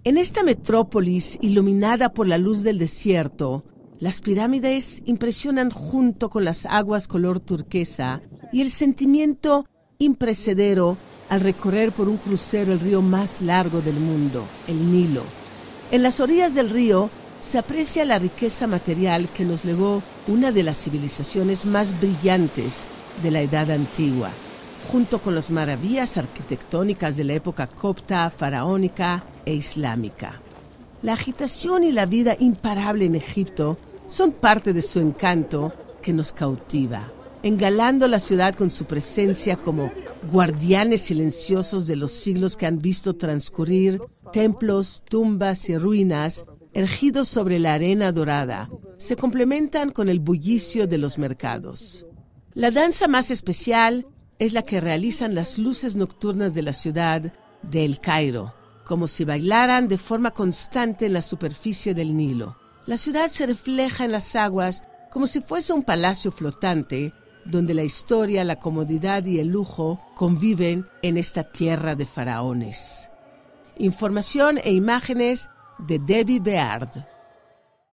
En esta metrópolis iluminada por la luz del desierto, las pirámides impresionan junto con las aguas color turquesa y el sentimiento imprecedero al recorrer por un crucero el río más largo del mundo, el Nilo. En las orillas del río se aprecia la riqueza material que nos legó una de las civilizaciones más brillantes de la Edad Antigua, junto con las maravillas arquitectónicas de la época copta, faraónica e islámica. La agitación y la vida imparable en Egipto son parte de su encanto que nos cautiva, engalando la ciudad con su presencia como guardianes silenciosos de los siglos que han visto transcurrir templos, tumbas y ruinas erguidos sobre la arena dorada. Se complementan con el bullicio de los mercados. La danza más especial es la que realizan las luces nocturnas de la ciudad de El Cairo, como si bailaran de forma constante en la superficie del Nilo. La ciudad se refleja en las aguas como si fuese un palacio flotante, donde la historia, la comodidad y el lujo conviven en esta tierra de faraones. Información e imágenes de Debbie Beard.